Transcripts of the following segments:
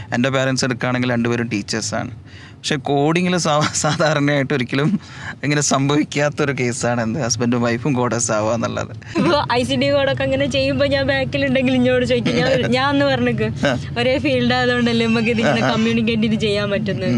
എൻ്റെ പാരൻസ് എടുക്കുകയാണെങ്കിൽ രണ്ടുപേരും ടീച്ചേഴ്സാണ്. പക്ഷേ കോഡിങ്ങിൽ സാധാരണയായിട്ട് ഒരിക്കലും ഇങ്ങനെ സംഭവിക്കാത്തൊരു കേസാണ് എന്ത് ഹസ്ബൻഡും വൈഫും കോഡേഴ്സ് ആവുക എന്നുള്ളത്. ഇപ്പോൾ ICT കോഡൊക്കെ അങ്ങനെ ചെയ്യുമ്പോൾ ഞാൻ ബാക്കിലുണ്ടെങ്കിൽ ഇങ്ങോട്ട് ചോദിക്കും, ഞാൻ ഒന്ന് പറഞ്ഞേക്ക് ഒരേ ഫീൽഡ് ആയതുകൊണ്ടല്ലേ നമുക്ക് ഇതിങ്ങനെ കമ്മ്യൂണിക്കേറ്റ് ചെയ്ത് ചെയ്യാൻ പറ്റുന്നത്.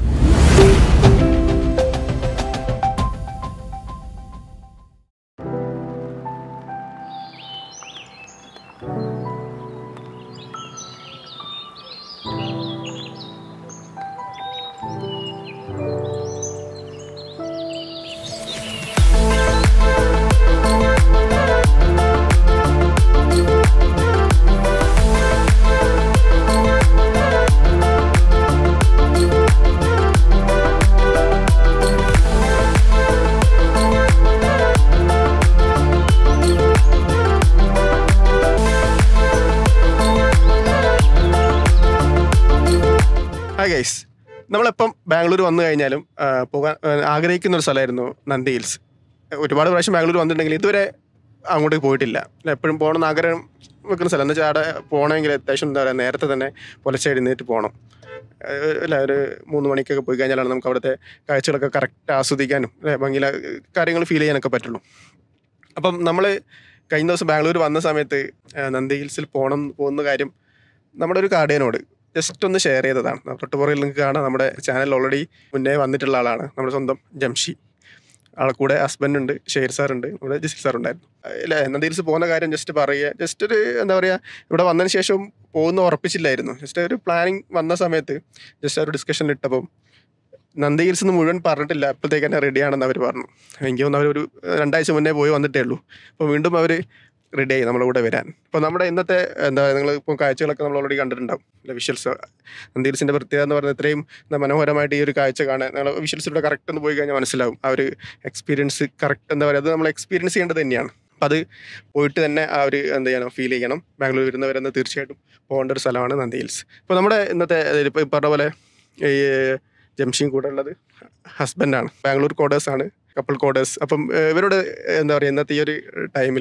ഗൈസ്, നമ്മളിപ്പം ബാംഗ്ലൂർ വന്നു കഴിഞ്ഞാലും പോകാൻ ആഗ്രഹിക്കുന്ന ഒരു സ്ഥലമായിരുന്നു നന്ദി ഹിൽസ്. ഒരുപാട് പ്രാവശ്യം ബാംഗ്ലൂർ വന്നിട്ടുണ്ടെങ്കിൽ ഇതുവരെ അങ്ങോട്ട് പോയിട്ടില്ല. എപ്പോഴും പോകണമെന്ന് ആഗ്രഹം വെക്കുന്ന സ്ഥലം. എന്ന് വെച്ചാൽ അവിടെ പോകണമെങ്കിൽ അത്യാവശ്യം എന്താ പറയുക, നേരത്തെ തന്നെ പുലർച്ചെ എഴുന്നേറ്റ് പോകണം. അല്ല, ഒരു 3 മണിക്കൊക്കെ പോയി കഴിഞ്ഞാലാണ് നമുക്ക് അവിടുത്തെ കാഴ്ചകളൊക്കെ കറക്റ്റ് ആസ്വദിക്കാനും ഭംഗിയിലെ കാര്യങ്ങൾ ഫീൽ ചെയ്യാനൊക്കെ പറ്റുള്ളൂ. അപ്പം നമ്മൾ കഴിഞ്ഞ ദിവസം ബാംഗ്ലൂർ വന്ന സമയത്ത് നന്ദി ഹിൽസിൽ പോകുന്ന കാര്യം നമ്മുടെ ഒരു കാർഡിയനോട് ജസ്റ്റ് ഒന്ന് ഷെയർ ചെയ്തതാണ്. തൊട്ടുപുറകിൽ നിങ്ങൾക്ക് കാണാം, നമ്മുടെ ചാനൽ ഓൾറെഡി മുന്നേ വന്നിട്ടുള്ള ആളാണ്, നമ്മുടെ സ്വന്തം ജംഷി. ആളെ കൂടെ ഹസ്ബൻഡ് ഉണ്ട്, ഷെയർ സാറുണ്ട്, നമ്മുടെ ജസിൽ സാർ ഉണ്ടായിരുന്നു. ഇല്ല, നന്ദി ഹിൽസ് പോകുന്ന കാര്യം ജസ്റ്റ് പറയുക. ജസ്റ്റ് ഒരു എന്താ പറയുക, ഇവിടെ വന്നതിന് ശേഷം പോകുന്ന ഉറപ്പിച്ചില്ലായിരുന്നു. ജസ്റ്റ് ഒരു പ്ലാനിങ് വന്ന സമയത്ത് ജസ്റ്റ് ഒരു ഡിസ്കഷനിൽ ഇട്ടപ്പം നന്ദി ഹിൽസ് മുഴുവൻ പറഞ്ഞിട്ടില്ല, അപ്പോഴത്തേക്ക് തന്നെ റെഡിയാണെന്ന് അവർ പറഞ്ഞു. എനിക്ക് തോന്നുന്നു അവരൊരു 2 ആഴ്ച മുന്നേ പോയി വന്നിട്ടേ ഉള്ളൂ. അപ്പോൾ വീണ്ടും അവർ റെഡി ആയി നമ്മുടെ കൂടെ വരാൻ. ഇപ്പോൾ നമ്മുടെ ഇന്നത്തെ എന്താ, നിങ്ങൾ ഇപ്പോൾ കാഴ്ചകളൊക്കെ നമ്മൾ ഓൾറെഡി കണ്ടിട്ടുണ്ടാവും, അല്ല വിഷ്വൽസ്. നന്ദി ഹിൽസിൻ്റെ പ്രത്യേകത എന്ന് പറയുന്നത് ഇത്രയും മനോഹരമായിട്ട് ഈ ഒരു കാഴ്ച കാണാൻ നിങ്ങൾ വിഷ്വൽസിലൂടെ കറക്റ്റ് ഒന്ന് പോയി കഴിഞ്ഞാൽ മനസ്സിലാവും. ആ ഒരു എക്സ്പീരിയൻസ് കറക്റ്റ് എന്താ പറയുക, അത് നമ്മൾ എക്സ്പീരിയൻസ് ചെയ്യേണ്ടത് തന്നെയാണ്. അപ്പം അത് പോയിട്ട് തന്നെ ആ ഒരു എന്ത് ചെയ്യണം, ഫീൽ ചെയ്യണം. ബാംഗ്ലൂർ വരുന്നവരെന്ന് തീർച്ചയായിട്ടും പോകേണ്ട ഒരു സ്ഥലമാണ് നന്ദി ഹിൽസ്. ഇപ്പോൾ നമ്മുടെ ഇന്നത്തെ ഇപ്പോൾ പറഞ്ഞ പോലെ ഈ ജംഷിയും കൂടെ ഉള്ളത് ഹസ്ബൻഡാണ്, ബാംഗ്ലൂർ കോഡേഴ്സാണ്, കപ്പിൾ കോഡേഴ്സ്. അപ്പം ഇവരോട് എന്താ പറയുക, ഇന്നത്തെ ഈ ഒരു ടൈമിൽ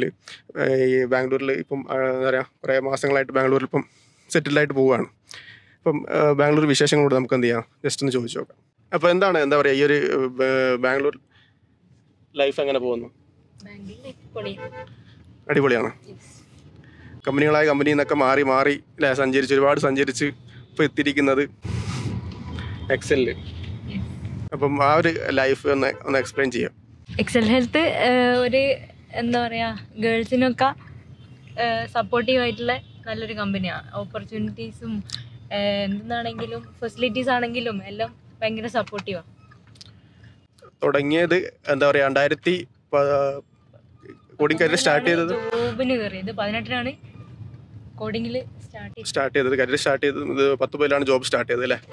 ഈ ബാംഗ്ലൂരിൽ ഇപ്പം എന്താ പറയുക, കുറേ മാസങ്ങളായിട്ട് ബാംഗ്ലൂരിൽ ഇപ്പം സെറ്റിൽഡായിട്ട് പോവുകയാണ്. അപ്പം ബാംഗ്ലൂർ വിശേഷങ്ങളോട് നമുക്ക് എന്ത് ചെയ്യാം, ജസ്റ്റ് ഒന്ന് ചോദിച്ചു നോക്കാം. അപ്പോൾ എന്താണ് എന്താ പറയുക, ഈ ഒരു ബാംഗ്ലൂർ ലൈഫ് എങ്ങനെ പോകുന്നു? അടിപൊളിയാണ്. കമ്പനികളായ കമ്പനിയിൽ നിന്നൊക്കെ മാറി അല്ലേ, ഒരുപാട് സഞ്ചരിച്ച് ഇപ്പോൾ എത്തിയിരിക്കുന്നത് എക്സലിൽ. അപ്പം ആ ഒരു ലൈഫ് ഒന്ന് എക്സ്പ്ലെയിൻ ചെയ്യാം. എക്സൽ ഹെൽത്ത് ഒരു എന്താ പറയുക, ഗേൾസിനൊക്കെ സപ്പോർട്ടീവ് ആയിട്ടുള്ള നല്ലൊരു കമ്പനിയാണ്. ഓപ്പർച്യൂണിറ്റീസും എന്താണെങ്കിലും ഫെസിലിറ്റീസ് ആണെങ്കിലും എല്ലാം ഭയങ്കര സപ്പോർട്ടീവാണ്. തുടങ്ങിയത് എന്താ പറയുക, 2000 കോഡിങ് കരിയർ സ്റ്റാർട്ട് ചെയ്തത്, ജോബിന് കയറിയത് 18-നാണ് കോഡിങ്ങിൽ സ്റ്റാർട്ട് ചെയ്തത്. കരിയർ സ്റ്റാർട്ട് ചെയ്തത് 10 മുതലാണ് ജോബ് സ്റ്റാർട്ട് ചെയ്തത് അല്ലേ?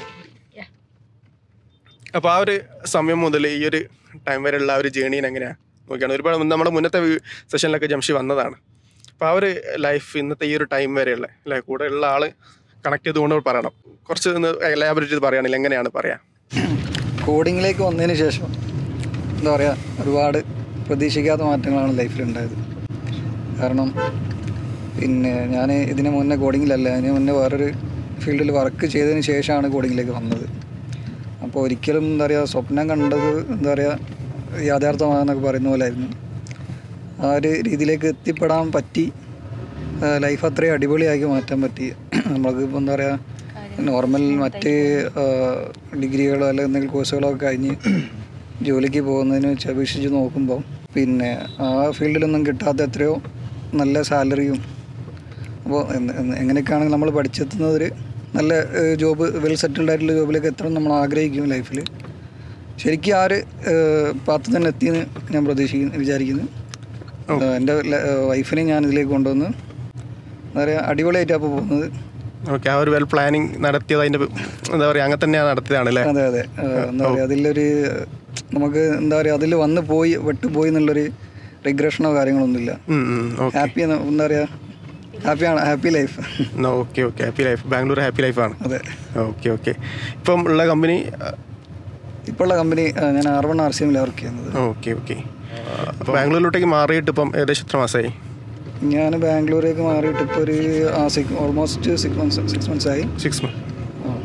അപ്പോൾ ആ ഒരു സമയം മുതൽ ഈ ഒരു ടൈം വരെയുള്ള ആ ഒരു ജേണീന് എങ്ങനെയാണ് നോക്കിയാണ്. ഒരുപാട് നമ്മുടെ മുന്നത്തെ സെഷനിലൊക്കെ ജംഷി വന്നതാണ്. അപ്പോൾ ആ ഒരു ലൈഫ് ഇന്നത്തെ ഈ ഒരു ടൈം വരെയുള്ള അല്ലേ, കൂടെ ഉള്ള ആൾ കണക്ട് ചെയ്തുകൊണ്ട് പറയണം. കുറച്ച് എലാബറേറ്റ് ചെയ്ത് പറയുകയാണെങ്കിൽ എങ്ങനെയാണ് പറയാം? കോഡിങ്ങിലേക്ക് വന്നതിന് ശേഷം എന്താ പറയുക, ഒരുപാട് പ്രതീക്ഷിക്കാത്ത മാറ്റങ്ങളാണ് ലൈഫിലുണ്ടായത്. കാരണം പിന്നെ ഞാൻ ഇതിന് മുന്നേ കോഡിങ്ങിലല്ല, അതിന് മുന്നേ വേറൊരു ഫീൽഡിൽ വർക്ക് ചെയ്തതിന് ശേഷമാണ് കോഡിങ്ങിലേക്ക് വന്നത്. അപ്പോൾ ഒരിക്കലും എന്താ പറയുക, സ്വപ്നം കണ്ടത് എന്താ പറയുക യാഥാർത്ഥമാണെന്നൊക്കെ പറയുന്ന പോലെ ആയിരുന്നു. ആ ഒരു രീതിയിലേക്ക് എത്തിപ്പെടാൻ പറ്റി. ലൈഫ് അത്രയും അടിപൊളിയാക്കി മാറ്റാൻ പറ്റി. നമ്മൾക്കിപ്പോൾ എന്താ പറയുക, നോർമൽ മറ്റ് ഡിഗ്രികളോ അല്ലെങ്കിൽ എന്തെങ്കിലും കോഴ്സുകളോ ഒക്കെ കഴിഞ്ഞ് ജോലിക്ക് പോകുന്നതിന് വെച്ച് അപേക്ഷിച്ച് നോക്കുമ്പോൾ പിന്നെ ആ ഫീൽഡിലൊന്നും കിട്ടാത്ത എത്രയോ നല്ല സാലറിയും. അപ്പോൾ എങ്ങനെയൊക്കെയാണെങ്കിൽ നമ്മൾ പഠിച്ചെത്തുന്നതൊരു നല്ല ജോബ്, വെൽ സെറ്റിൽഡ് ആയിട്ടുള്ള ജോബിലേക്ക് എത്തണം നമ്മൾ ആഗ്രഹിക്കും ലൈഫിൽ. ശരിക്കും ആ ഒരു പാത്ത് തന്നെ എത്തിയെന്ന് ഞാൻ വിചാരിക്കുന്നു. എൻ്റെ വൈഫിനെ ഞാൻ ഇതിലേക്ക് കൊണ്ടുവന്ന് എന്താ പറയുക, അടിപൊളിയായിട്ടാണ് അപ്പോൾ പോകുന്നത്. ഓക്കെ, ആ ഒരു വെൽ പ്ലാനിങ് നടത്തിയത് അതിൻ്റെ എന്താ പറയുക, അങ്ങനെ തന്നെയാണ് നടത്തിയതാണല്ലേ? അതെ അതെ. എന്താ പറയുക, അതിലൊരു നമുക്ക് എന്താ പറയുക, അതിൽ വന്ന് വിട്ടുപോയി എന്നുള്ളൊരു റിഗ്രഷനോ കാര്യങ്ങളൊന്നുമില്ല. ഹാപ്പി എന്താ പറയുക, happy life. Okay okay, happy life. Bangalore happy ലൈഫാണ്. അതെ. Okay okay. ഇപ്പം ഉള്ള കമ്പനി, ഇപ്പോൾ ഉള്ള കമ്പനി ഞാൻ R1 RCMൽ വർക്ക് ചെയ്യുന്നത്. Okay okay. അപ്പോൾ ബാംഗ്ലൂരിലോട്ടേക്ക് മാറിയിട്ട് ഇപ്പം ഏകദേശം എത്ര മാസമായി? ഞാൻ ബാംഗ്ലൂരേക്ക് മാറിയിട്ട് ഇപ്പോൾ ഒരു ഓൾമോസ്റ്റ് 6 months ആയി. 6 months.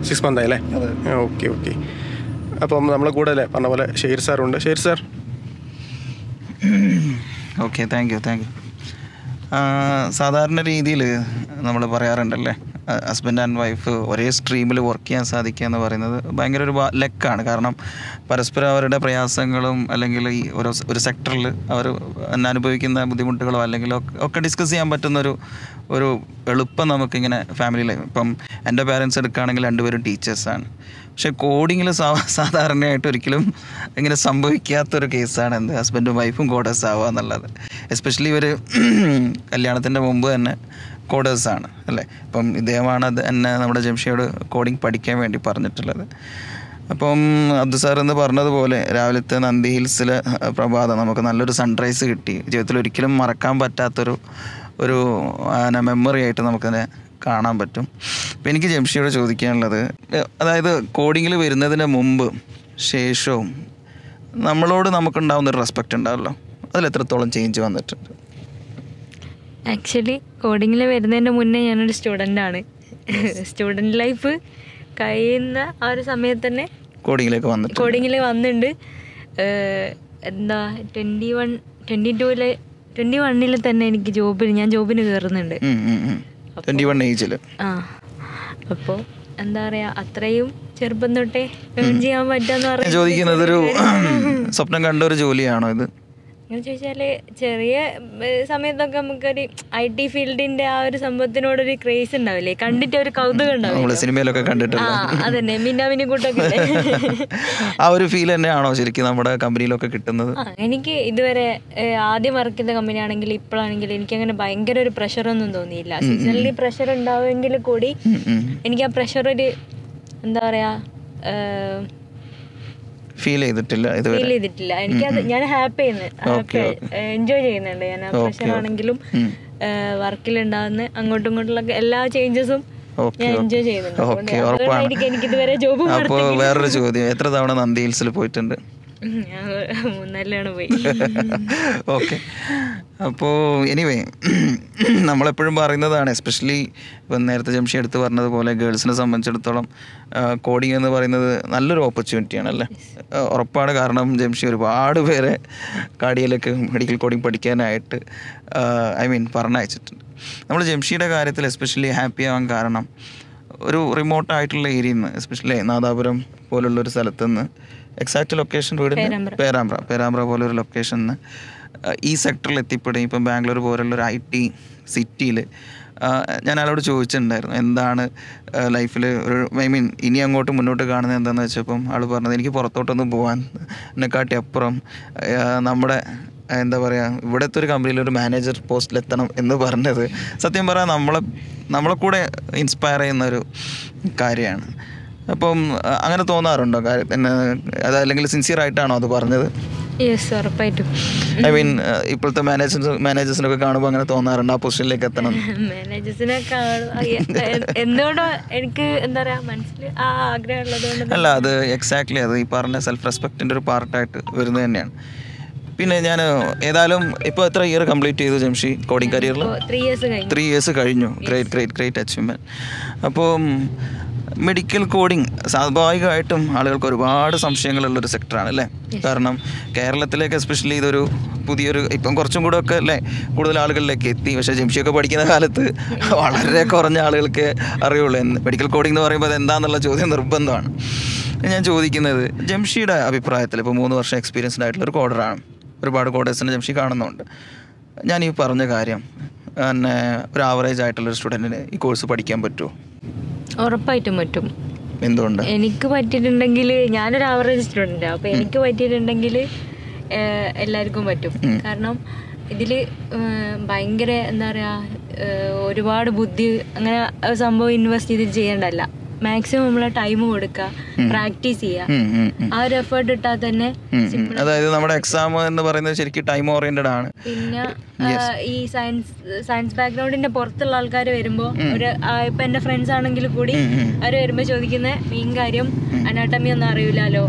6 month ആയില്ലേ? ഓക്കെ. അപ്പം നമ്മളെ കൂടെ അല്ലേ പറഞ്ഞ പോലെ ഷെയ്ർ സാറുണ്ട്. Shair sir. Okay, thank you. സാധാരണ രീതിയിൽ നമ്മൾ പറയാറുണ്ടല്ലേ, ഹസ്ബൻഡ് ആൻഡ് വൈഫ് ഒരേ സ്ട്രീമിൽ വർക്ക് ചെയ്യാൻ സാധിക്കുക എന്ന് പറയുന്നത് ഭയങ്കര ഒരു ലക്കാണ്. കാരണം പരസ്പരം അവരുടെ പ്രയാസങ്ങളും അല്ലെങ്കിൽ ഈ ഒരു സെക്ടറിൽ അവർ അനുഭവിക്കുന്ന ബുദ്ധിമുട്ടുകളോ അല്ലെങ്കിൽ ഒക്കെ ഡിസ്കസ് ചെയ്യാൻ പറ്റുന്നൊരു എളുപ്പം നമുക്കിങ്ങനെ ഫാമിലി ലൈഫ്. ഇപ്പം എൻ്റെ പാരൻസ് എടുക്കുകയാണെങ്കിൽ രണ്ടുപേരും ടീച്ചേഴ്സാണ്. പക്ഷേ കോഡിങ്ങിൽ സാധാരണയായിട്ട് ഒരിക്കലും ഇങ്ങനെ സംഭവിക്കാത്തൊരു കേസാണ് എന്ത് ഹസ്ബൻഡും വൈഫും കോഡേഴ്സ് ആവുക എന്നുള്ളത്. എസ്പെഷ്യലി ഇവർ കല്യാണത്തിൻ്റെ മുമ്പ് തന്നെ കോഡേഴ്സാണ് അല്ലേ. ഇപ്പം ഇദ്ദേഹമാണ് അത് എന്നെ നമ്മുടെ ജംഷിയോട് കോഡിങ് പഠിക്കാൻ വേണ്ടി പറഞ്ഞിട്ടുള്ളത്. അപ്പം അബ്ദു സാർ എന്ന് പറഞ്ഞതുപോലെ രാവിലത്തെ നന്ദി ഹിൽസിലെ പ്രഭാതം നമുക്ക് നല്ലൊരു സൺറൈസ് കിട്ടി. ജീവിതത്തിൽ ഒരിക്കലും മറക്കാൻ പറ്റാത്തൊരു മെമ്മറി ആയിട്ട് നമുക്കതിനെ കാണാൻ പറ്റും. അപ്പോൾ എനിക്ക് ജംഷിയോട് ചോദിക്കാനുള്ളത്, അതായത് കോഡിങ്ങിൽ വരുന്നതിന് മുമ്പ് ശേഷവും നമ്മളോട് നമുക്കുണ്ടാവുന്നൊരു റെസ്പെക്റ്റ് ഉണ്ടാവല്ലോ, അതിൽ എത്രത്തോളം ചേഞ്ച് വന്നിട്ടുണ്ട്? ആക്ച്വലി കോഡിങ്ങിൽ വരുന്നതിൻ്റെ മുന്നേ ഞാനൊരു സ്റ്റുഡൻ്റാണ്. സ്റ്റുഡൻറ്റ് ലൈഫ് കഴിയുന്ന ആ ഒരു സമയത്ത് തന്നെ കോഡിങ്ങിൽ വന്നിട്ടുണ്ട്. എന്താ 21 തന്നെ എനിക്ക് ഞാൻ ജോബിന് കയറുന്നുണ്ട്. 21 ഏജിൽ. അപ്പോൾ എന്താ പറയുക, അത്രയും ചെറുപ്പം തൊട്ടേ ഏൺ ചെയ്യാൻ പറ്റാന്ന് പറഞ്ഞാൽ ചോദിക്കുന്നത് ഒരു സ്വപ്നം കണ്ട ഒരു ജോലിയാണോ ഇത്? അങ്ങനെ ചോദിച്ചാൽ ചെറിയ സമയത്തൊക്കെ നമുക്കൊരു IT ഫീൽഡിന്റെ ആ ഒരു സംഭവത്തിനോടൊരു ക്രേസ് ഉണ്ടാവില്ലേ, കണ്ടിട്ട് ഒരു കൗതുകം ഉണ്ടാവില്ലേ, സിനിമയിലൊക്കെ കണ്ടിട്ടില്ല. അതന്നെ, മിന്നാമിനി കൂട്ടൊക്കെ. ആ ഒരു ഫീൽ തന്നെയാണോ ശരിക്കും നമ്മുടെ കമ്പനിയിലൊക്കെ കിട്ടുന്നത്? എനിക്ക് ഇതുവരെ ആദ്യം വർക്ക് ചെയ്ത കമ്പനി ആണെങ്കിൽ ഇപ്പോഴാണെങ്കിൽ എനിക്ക് അങ്ങനെ ഭയങ്കര ഒരു പ്രഷറൊന്നും തോന്നിയില്ല. സീസണലി പ്രഷർ ഉണ്ടാവുമെങ്കിൽ കൂടി എനിക്ക് ആ പ്രഷർ ഒരു എന്താ പറയാ ഫീൽ ചെയ്തിട്ടില്ല. എനിക്കത് ഞാൻ ഹാപ്പി എൻജോയ് ചെയ്യുന്നുണ്ട്. ഞാൻ ആ പ്രഷർ ആണെങ്കിലും വർക്കിലുണ്ടാകുന്ന അങ്ങോട്ടും ഇങ്ങോട്ടുള്ള എല്ലാ ചേഞ്ചസും ഞാൻ എൻജോയ് ചെയ്യുന്നുണ്ട്. എനിക്ക് ഇതുവരെ ജോബ്. അപ്പോൾ വേറൊരു ചോദ്യം, എത്ര തവണ നന്ദി ഹിൽസിൽ പോയിട്ടുണ്ട്? 3-4 പോയി. ഓക്കെ. അപ്പോൾ എനിവേ നമ്മളെപ്പോഴും പറയുന്നതാണ്, എസ്പെഷ്യലി ഇപ്പം നേരത്തെ ജംഷി എടുത്ത് പറഞ്ഞതുപോലെ ഗേൾസിനെ സംബന്ധിച്ചിടത്തോളം കോഡിങ് എന്ന് പറയുന്നത് നല്ലൊരു ഓപ്പർച്യൂണിറ്റിയാണല്ലേ. ഉറപ്പാണ്. കാരണം ജംഷി ഒരുപാട് പേരെ കാർഡിയയിലേക്ക് മെഡിക്കൽ കോഡിങ് പഠിക്കാനായിട്ട് പറഞ്ഞയച്ചിട്ടുണ്ട്. നമ്മൾ ജംഷിയുടെ കാര്യത്തിൽ എസ്പെഷ്യലി ഹാപ്പി ആവാൻ കാരണം ഒരു റിമോട്ടായിട്ടുള്ള ഏരിയയിൽ നിന്ന്, എസ്പെഷ്യലി നാദാപുരം പോലുള്ളൊരു സ്ഥലത്ത് നിന്ന്, എക്സാക്റ്റ് ലൊക്കേഷൻ വീടിന് പേരാമ്പ്ര പോലൊരു ലൊക്കേഷനിൽ ഈ സെക്ടറിൽ എത്തിപ്പെടുകയും ഇപ്പം ബാംഗ്ലൂർ പോലുള്ളൊരു IT സിറ്റിയിൽ ഞാൻ ആളോട് ചോദിച്ചിട്ടുണ്ടായിരുന്നു എന്താണ് ലൈഫിൽ ഇനി അങ്ങോട്ട് മുന്നോട്ട് കാണുന്നത് എന്താണെന്ന് വെച്ചപ്പം ആൾ പറഞ്ഞത്, എനിക്ക് പുറത്തോട്ടൊന്നും പോകാൻ എന്നെക്കാട്ടി അപ്പുറം നമ്മുടെ എന്താ പറയുക ഇവിടുത്തെ ഒരു കമ്പനിയിലൊരു മാനേജർ പോസ്റ്റിലെത്തണം എന്ന് പറഞ്ഞത് സത്യം പറയാൻ നമ്മളെ കൂടെ ഇൻസ്പയർ ചെയ്യുന്നൊരു കാര്യമാണ്. അപ്പം അങ്ങനെ തോന്നാറുണ്ടോ അതല്ലെങ്കിൽ സിൻസിയർ ആയിട്ടാണോ അത് പറഞ്ഞത്? ഉറപ്പായിട്ടും. ഇപ്പോഴത്തെ മാനേജേഴ്സിനൊക്കെ കാണുമ്പോൾ അങ്ങനെ തോന്നാറുണ്ട് ആ പൊസിഷനിലേക്ക് എത്തണം? മാനേജേഴ്സിനെ എന്തുകൊണ്ടോ എനിക്ക് എന്താ പറയാ മനസ്സിൽ ആ ആഗ്രഹം ഉള്ളതുകൊണ്ട് അല്ല, അത് എക്സാക്ട്ലി അത് ഈ പറഞ്ഞ സെൽഫ് റെസ്പെക്റ്റിൻ്റെ ഒരു പാർട്ടായിട്ട് വരുന്നത് തന്നെയാണ്. പിന്നെ ഞാൻ ഏതായാലും ഇപ്പോൾ എത്ര ഇയർ കംപ്ലീറ്റ് ചെയ്തു ജംഷി കോഡിങ് കരിയറിൽ? 3 years കഴിഞ്ഞു. Great achievement. അപ്പോൾ മെഡിക്കൽ കോഡിങ് സ്വാഭാവികമായിട്ടും ആളുകൾക്ക് ഒരുപാട് സംശയങ്ങളുള്ളൊരു സെക്ടറാണ് അല്ലേ. കാരണം കേരളത്തിലേക്ക് എസ്പെഷ്യലി ഇതൊരു പുതിയൊരു ഇപ്പം കുറച്ചും കൂടെ ഒക്കെ അല്ലേ കൂടുതൽ ആളുകളിലേക്ക് എത്തി. പക്ഷേ ജംഷിയൊക്കെ പഠിക്കുന്ന കാലത്ത് വളരെ കുറഞ്ഞ ആളുകൾക്ക് അറിയുള്ളൂ മെഡിക്കൽ കോഡിംഗ് എന്ന് പറയുമ്പോൾ അത് എന്താണെന്നുള്ള ചോദ്യം നിർബന്ധമാണ്. ഞാൻ ചോദിക്കുന്നത്, ജംഷിയുടെ അഭിപ്രായത്തിൽ ഇപ്പോൾ 3 വർഷം എക്സ്പീരിയൻസ്ഡ് ആയിട്ടുള്ളൊരു കോഡറാണ്, ഒരുപാട് കോഡേഴ്സിനെ ജംഷി കാണുന്നുണ്ട്. ഞാൻ ഈ പറഞ്ഞ കാര്യം പിന്നെ ഒരു ആവറേജ് ആയിട്ടുള്ളൊരു സ്റ്റുഡൻറ്റിന് ഈ കോഴ്സ് പഠിക്കാൻ പറ്റുമോ? ഉറപ്പായിട്ടും പറ്റും. എന്തുകൊണ്ട്? എനിക്ക് പറ്റിയിട്ടുണ്ടെങ്കിൽ ഞാനൊരു ആവറേജ് സ്റ്റുഡൻറ്റാണ്, അപ്പോൾ എനിക്ക് പറ്റിയിട്ടുണ്ടെങ്കിൽ എല്ലാവർക്കും പറ്റും. കാരണം ഇതിൽ ഭയങ്കര എന്താ പറയുക ഒരുപാട് ബുദ്ധി അങ്ങനെ സംഭവം ഇൻവെസ്റ്റ് ചെയ്ത് ചെയ്യേണ്ടല്ല. മാക്സിമം നമ്മളെ ടൈം കൊടുക്കുക, പ്രാക്ടീസ് ചെയ്യുക, ആ ഒരു എഫേർട്ട് ഇട്ടാൽ തന്നെ. അതായത് നമ്മുടെ എക്സാം എന്ന് പറയുന്നത് ശരിക്കും ടൈം ഓറിയന്റഡ് ആണ്. പിന്നെ ഈ സയൻസ് ബാക്ക്ഗ്രൗണ്ടിന്റെ പുറത്തുള്ള ആൾക്കാർ വരുമ്പോൾ ഒരു ഇപ്പൊ എന്റെ ഫ്രണ്ട്സ് ആണെങ്കിൽ കൂടി അവർ വരുമ്പോ ചോദിക്കുന്ന മെയിൻ കാര്യം അനാട്ടമി ഒന്നും അറിയില്ലല്ലോ.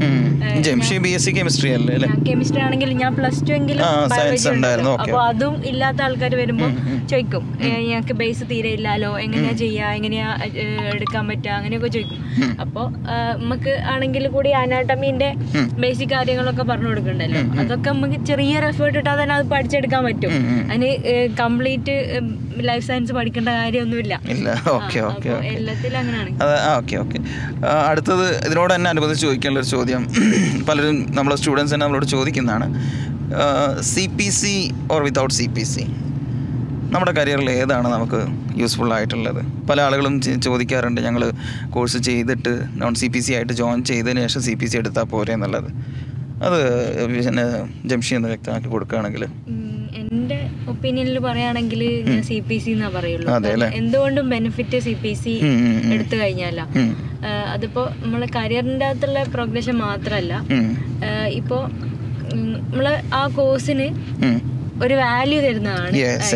കെമിസ്ട്രി ആണെങ്കിൽ ഞാൻ +2 എങ്കിലും ബയോളജി ഉണ്ടായിരുന്നു. അപ്പൊ അതും ഇല്ലാത്ത ആൾക്കാർ വരുമ്പോ ചോദിക്കും ഞങ്ങൾക്ക് ബേസ് തീരെ ഇല്ലല്ലോ, എങ്ങനെയാ ചെയ്യാ, എങ്ങനെയാ എടുക്കാൻ പറ്റുക, അങ്ങനെയൊക്കെ ചോദിക്കും. അപ്പോൾ നമുക്ക് ആണെങ്കിൽ കൂടി അനാട്ടമീന്റെ ബേസിക് കാര്യങ്ങളൊക്കെ പറഞ്ഞു കൊടുക്കണ്ടല്ലോ. അതൊക്കെ നമുക്ക് ചെറിയൊരു എഫേർട്ട് ഇട്ടാൽ തന്നെ അത് പഠിച്ചെടുക്കാൻ പറ്റും. അതിന് കംപ്ലീറ്റ് ലൈഫ് സയൻസ് പഠിക്കേണ്ട കാര്യമൊന്നുമില്ല. എല്ലാത്തിലും അങ്ങനെയാണ്. അടുത്തത് ഇതിനോട് തന്നെ അനുബന്ധിച്ച് ചോദിക്കാനുള്ള ഒരു ചോദ്യം പലരും നമ്മളെ സ്റ്റുഡൻസ് തന്നെ നമ്മളോട് ചോദിക്കുന്നതാണ്. CPC ഓർ വിതൗട്ട് CPC നമ്മുടെ കരിയറിൽ ഏതാണ് നമുക്ക് യൂസ്ഫുൾ ആയിട്ടുള്ളത്? പല ആളുകളും ചോദിക്കാറുണ്ട്, ഞങ്ങൾ കോഴ്സ് ചെയ്തിട്ട് non-CPC ആയിട്ട് ജോയിൻ ചെയ്തതിന് ശേഷം CPC എടുത്താൽ പോരെ എന്നുള്ളത്. അത് പിന്നെ ജംഷി എന്ന് വ്യക്തമാക്കി കൊടുക്കുകയാണെങ്കിൽ. എൻ്റെ ഒപ്പീനിയനിൽ പറയുകയാണെങ്കിൽ ഞാൻ CPC എന്നാ പറയുള്ളൂ. എന്തുകൊണ്ടും ബെനിഫിറ്റ് CPC എടുത്തു കഴിഞ്ഞാല. അതിപ്പോ നമ്മളെ കരിയറിൻ്റെ അകത്തുള്ള പ്രോഗ്രഷൻ മാത്രമല്ല, ഇപ്പോ നമ്മള് ആ കോഴ്സിന് ഒരു വാല്യൂ തരുന്നതാണ്.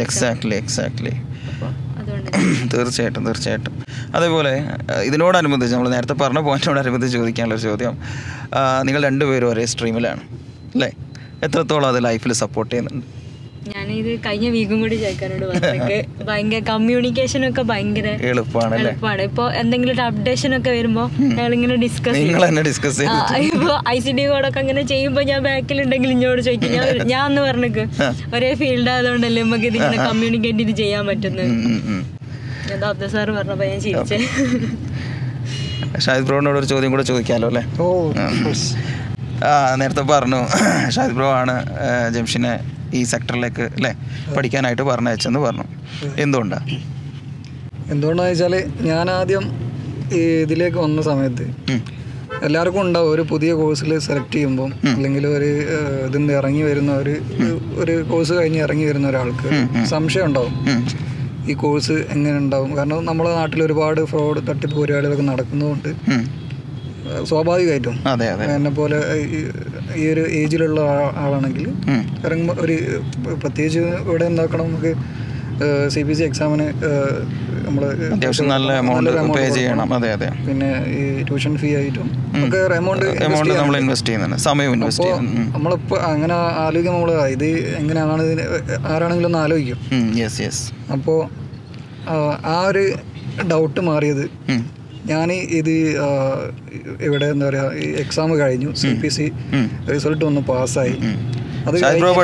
തീർച്ചയായിട്ടും. അതേപോലെ ഇതിനോടനുബന്ധിച്ച് നമ്മൾ നേരത്തെ പറഞ്ഞ പോയിന്റിനോടനുബന്ധിച്ച് ചോദിക്കാനുള്ളൊരു ചോദ്യം, നിങ്ങൾ രണ്ടുപേരും ഒരേ സ്ട്രീമിലാണ് അല്ലേ? എത്രത്തോളം അത് ലൈഫിൽ സപ്പോർട്ട് ചെയ്യുന്നുണ്ട്? ഞാനിത് കഴിഞ്ഞ വീക്കും കൂടി ചോദിക്കാനോട് പറഞ്ഞിട്ട് ഭയങ്കര കമ്മ്യൂണിക്കേഷനൊക്കെ ഭയങ്കര എളുപ്പമാണ്. ഇപ്പൊ എന്തെങ്കിലും ഒരു അപ്ഡേഷൻ ഒക്കെ വരുമ്പോ ഞങ്ങളിങ്ങനെ ഡിസ്കസ് ഇപ്പൊ ICD കോഡൊക്കെ അങ്ങനെ ചെയ്യുമ്പോ ഞാൻ ബാക്കിലുണ്ടെങ്കിൽ ഇങ്ങോട്ട് ചോദിക്കും, ഞാൻ ഒന്ന് പറഞ്ഞേക്ക് ഒരേ ഫീൽഡ് ആയതുകൊണ്ടല്ലേ നമുക്ക് ഇതിങ്ങനെ കമ്മ്യൂണിക്കേറ്റ് ചെയ്ത് ചെയ്യാൻ പറ്റുന്നത്. എന്താ അബ്ദുൽ സാറ് പറഞ്ഞപ്പോ ഞാൻ ചിരിച്ചേ. ഷാഹിദ് ബ്രോനോട് ഒരു ചോദ്യം കൂടെ ചോദിക്കാമല്ലോ അല്ലേ? നേരത്തെ പറഞ്ഞു ഷാഹിദ് ബ്രോ ആണ് ജംഷിനെ ഈ സെക്ടറിലേക്ക് അല്ലേ പഠിക്കാനായിട്ട് പറഞ്ഞയച്ചെന്ന് പറഞ്ഞു. എന്തുകൊണ്ടാണെന്ന് വെച്ചാൽ ഞാൻ ആദ്യം ഇതിലേക്ക് വന്ന സമയത്ത് എല്ലാവർക്കും ഉണ്ടാവും ഒരു പുതിയ കോഴ്സിൽ സെലക്ട് ചെയ്യുമ്പോൾ, അല്ലെങ്കിൽ ഒരു ഇതിൻ്റെ ഇറങ്ങി വരുന്ന ഒരു കോഴ്സ് കഴിഞ്ഞ് ഇറങ്ങി വരുന്ന ഒരാൾക്ക് സംശയം ഉണ്ടാവും ഈ കോഴ്സ് എങ്ങനെ ഉണ്ടാവും. കാരണം നമ്മുടെ നാട്ടിൽ ഒരുപാട് ഫ്രോഡ് തട്ടിപ്പ് പരിപാടികളൊക്കെ നടക്കുന്നതുകൊണ്ട് സ്വാഭാവികമായിട്ടും എന്നെ പോലെ ഈ ഒരു ഏജിലുള്ള ആളാണെങ്കിൽ ഇറങ്ങുമ്പോൾ ഒരു പ്രത്യേകിച്ച് ഇവിടെ എന്താക്കണം, നമുക്ക് CPC എക്സാമിന് നമ്മൾ പിന്നെ ഈ ട്യൂഷൻ ഫീ ആയിട്ടും ഒക്കെ എമൗണ്ട് നമ്മളിപ്പോൾ അങ്ങനെ ആലോചിക്കാൻ നമ്മൾ ഇത് എങ്ങനെയാണ് ആരാണെങ്കിലും ഒന്ന് ആലോചിക്കും. അപ്പോൾ ആ ഒരു ഡൗട്ട് മാറിയത് ഞാൻ ഇത് ഇവിടെ എന്താ പറയുക എക്സാം കഴിഞ്ഞു, CPC റിസൾട്ട് വന്ന് പാസ്സായി. അത്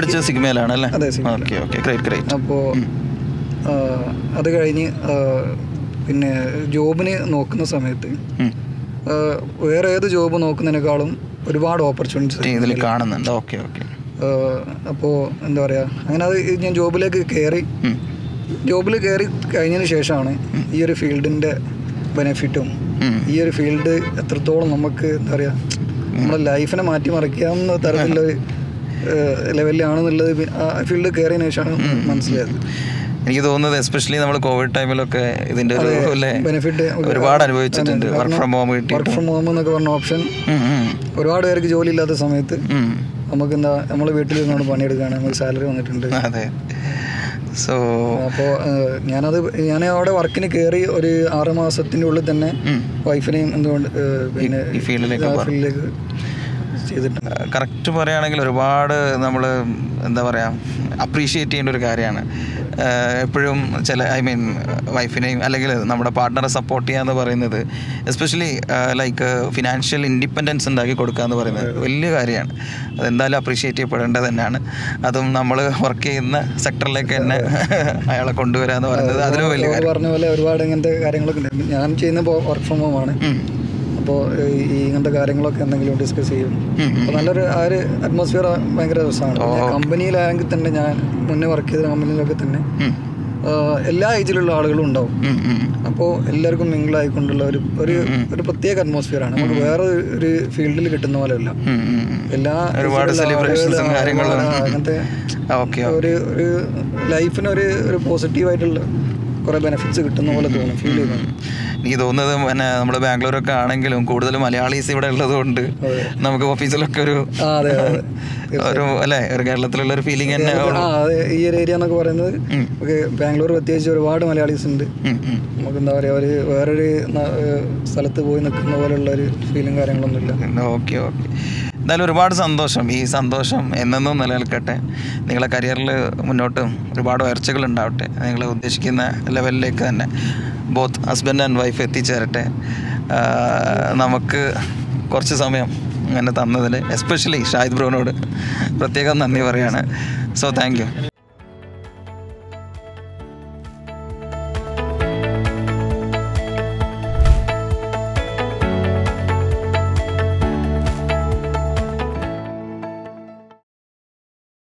അപ്പോൾ അത് കഴിഞ്ഞ് പിന്നെ ജോബിന് നോക്കുന്ന സമയത്ത് വേറെ ഏത് ജോബ് നോക്കുന്നതിനേക്കാളും ഒരുപാട് ഓപ്പർച്യൂണിറ്റീസ് കാണുന്നുണ്ട്. അപ്പോൾ എന്താ പറയുക അങ്ങനെ അത് ഞാൻ ജോബിൽ കയറി കഴിഞ്ഞതിന് ശേഷമാണ് ഈ ഒരു ഫീൽഡിൻ്റെ ബെനിഫിറ്റും ഈ ഒരു ഫീൽഡ് എത്രത്തോളം നമുക്ക് എന്താ പറയുക നമ്മുടെ ലൈഫിനെ മാറ്റിമറിക്കാവുന്ന തരത്തിലൊരു ലെവലിലാണെന്നുള്ളത് ആ ഫീൽഡ് കയറിയതിനു ശേഷമാണ് മനസ്സിലായത്. എനിക്ക് തോന്നുന്നത് എസ്പെഷ്യലി നമ്മൾ കോവിഡ് ടൈമിലൊക്കെ ഇതിന്റെ ഒരു ബെനിഫിറ്റ് ഒരുപാട് അനുഭവിച്ചിട്ടുണ്ട്. വർക്ക് ഫ്രം ഹോം എന്നൊക്കെ പറഞ്ഞ ഓപ്ഷൻ ഒരുപാട് പേർക്ക് ജോലി ഇല്ലാത്ത സമയത്ത് നമുക്ക് എന്താ നമ്മൾ വീട്ടിൽ നിന്നാണ് പണിയെടുക്കുകയാണ്, നമുക്ക് സാലറി വന്നിട്ടുണ്ട്. അപ്പോൾ ഞാൻ അവിടെ വർക്കിന് കയറി ഒരു 6 മാസത്തിൻ്റെ ഉള്ളിൽ തന്നെ വൈഫിനെയും എന്തുകൊണ്ട് പിന്നെ ഈ ഫീൽഡിലേക്ക് ചെയ്തിട്ടുണ്ട്. കറക്റ്റ് പറയുകയാണെങ്കിൽ ഒരുപാട് നമ്മൾ എന്താ പറയുക അപ്രീഷിയേറ്റ് ചെയ്യേണ്ട ഒരു കാര്യമാണ്. എപ്പോഴും വൈഫിനെയും അല്ലെങ്കിൽ നമ്മുടെ പാർട്ട്ണറെ സപ്പോർട്ട് ചെയ്യുക എന്ന് പറയുന്നത്, എസ്പെഷ്യലി ലൈക്ക് ഫിനാൻഷ്യൽ ഇൻഡിപെൻഡൻസ് ഉണ്ടാക്കി കൊടുക്കുക എന്ന് പറയുന്നത് വലിയ കാര്യമാണ്. അതെന്തായാലും അപ്രീഷിയേറ്റ് ചെയ്യപ്പെടേണ്ടത് തന്നെയാണ്. അതും നമ്മൾ വർക്ക് ചെയ്യുന്ന സെക്ടറിലേക്ക് തന്നെ അയാളെ കൊണ്ടുവരിക എന്ന് പറയുന്നത് അതിലും വലിയ കാര്യം. പറഞ്ഞ പോലെ ഒരുപാട് ഇങ്ങനത്തെ കാര്യങ്ങളൊക്കെ ഉണ്ട്. ഞാൻ ചെയ്യുന്ന വർക്ക് ഫ്രം ഹോം ആണ്. അപ്പോൾ ഈ ഇങ്ങനത്തെ കാര്യങ്ങളൊക്കെ എന്തെങ്കിലും ഡിസ്കസ് ചെയ്യും. അപ്പോൾ നല്ലൊരു ആ ഒരു അറ്റ്മോസ്ഫിയർ ഭയങ്കര രസമാണ്. കമ്പനിയിലാണെങ്കിൽ തന്നെ ഞാൻ മുന്നേ വർക്ക് ചെയ്ത കമ്പനിയിലൊക്കെ തന്നെ എല്ലാ ഏജിലുള്ള ആളുകളും ഉണ്ടാവും. അപ്പോൾ എല്ലാവർക്കും മിങ്കിളായിക്കൊണ്ടുള്ള ഒരു പ്രത്യേക അറ്റ്മോസ്ഫിയറാണ്. നമുക്ക് വേറെ ഒരു ഫീൽഡിൽ കിട്ടുന്ന പോലെ അല്ല. എല്ലാ അങ്ങനത്തെ ഒരു ലൈഫിനൊരു പോസിറ്റീവായിട്ടുള്ള കുറേ ബെനിഫിറ്റ്സ് കിട്ടുന്ന പോലെ തോന്നും, ഫീൽ ചെയ്യുന്നു. എനിക്ക് തോന്നുന്നത് പിന്നെ നമ്മൾ ബാംഗ്ലൂരൊക്കെ ആണെങ്കിലും കൂടുതൽ മലയാളീസ് ഇവിടെ ഉള്ളതുകൊണ്ട് നമുക്ക് ഓഫീസിലൊക്കെ ഒരു അല്ലേ ഒരു കേരളത്തിലുള്ള ഒരു ഫീലിംഗ് തന്നെ. ഈ ഒരു ഏരിയ എന്നൊക്കെ പറയുന്നത് നമുക്ക് ബാംഗ്ലൂർ പ്രത്യേകിച്ച് ഒരുപാട് മലയാളീസ് ഉണ്ട്. നമുക്ക് എന്താ പറയുക, ഒരു വേറൊരു സ്ഥലത്ത് പോയി നിൽക്കുന്ന പോലെയുള്ള ഒരു ഫീലും കാര്യങ്ങളൊന്നുമില്ല. ഓക്കെ ഓക്കെ, എന്തായാലും ഒരുപാട് സന്തോഷം. ഈ സന്തോഷം എന്നെന്നും നിലനിൽക്കട്ടെ. നിങ്ങളെ കരിയറിൽ മുന്നോട്ട് ഒരുപാട് ഉയർച്ചകൾ ഉണ്ടാവട്ടെ. നിങ്ങൾ ഉദ്ദേശിക്കുന്ന ലെവലിലേക്ക് തന്നെ ബോത്ത് ഹസ്ബൻഡ് ആൻഡ് വൈഫ് എത്തിച്ചേരട്ടെ. നമുക്ക് കുറച്ച് സമയം അങ്ങനെ തന്നതിൽ എസ്പെഷ്യലി ഷാഹിദ് ബ്രോനോട് പ്രത്യേകം നന്ദി പറയാണ്. So thank U.